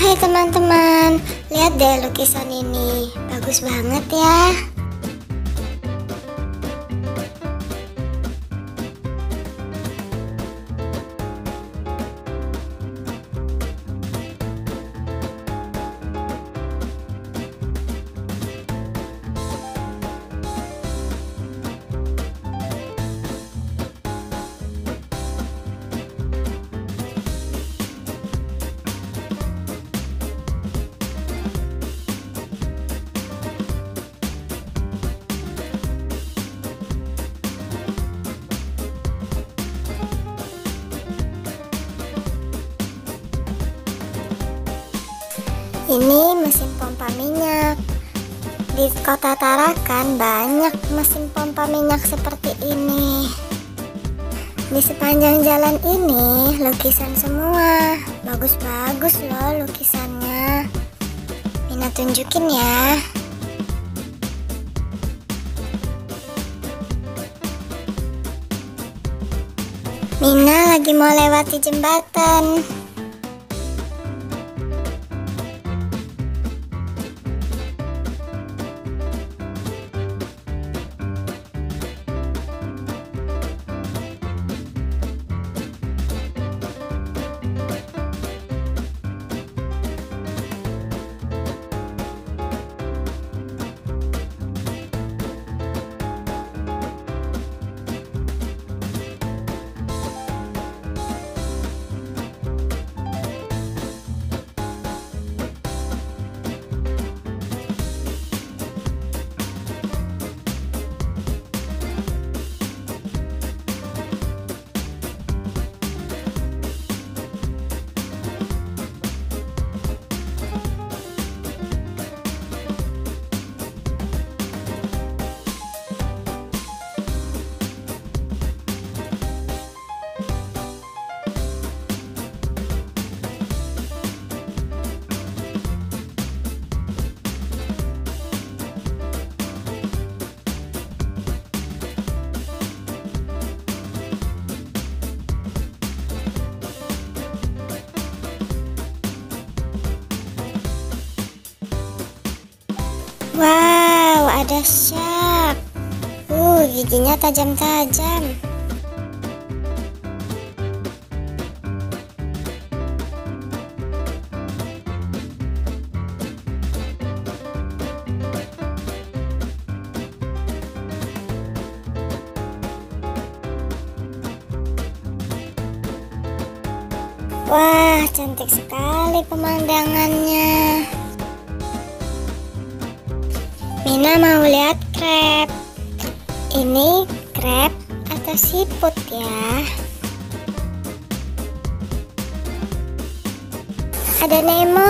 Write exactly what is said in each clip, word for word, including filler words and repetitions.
Hai teman-teman, lihat deh lukisan ini, bagus banget ya. Ini mesin pompa minyak. Di kota Tarakan banyak mesin pompa minyak seperti ini. Di sepanjang jalan ini lukisan semua. Bagus-bagus loh lukisannya. Mina tunjukin ya. Mina lagi mau lewati jembatan. Wow, ada shark. Uh, giginya tajam-tajam. Wah, cantik sekali pemandangannya. Mina mau lihat crab. Ini crab atau siput ya? Ada Nemo.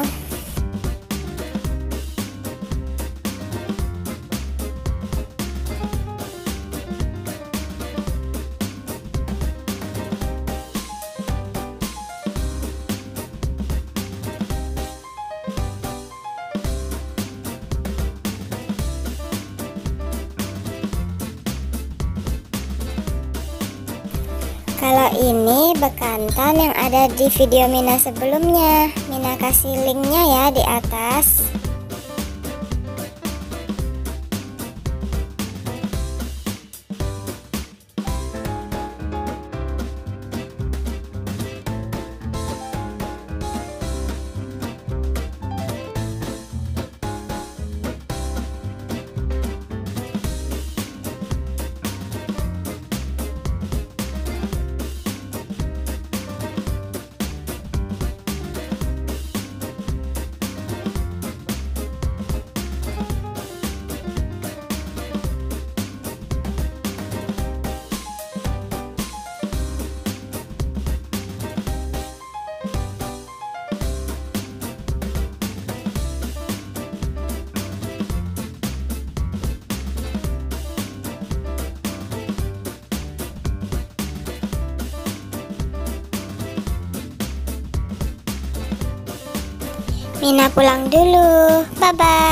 Kalau ini bekantan yang ada di video Mina sebelumnya. Mina kasih linknya ya di atas. Mina pulang dulu. Bye-bye.